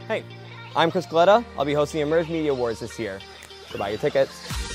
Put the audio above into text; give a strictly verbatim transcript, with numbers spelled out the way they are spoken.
Hey, I'm Chris Galetta. I'll be hosting the Emerge Media Awards this year, so buy your tickets.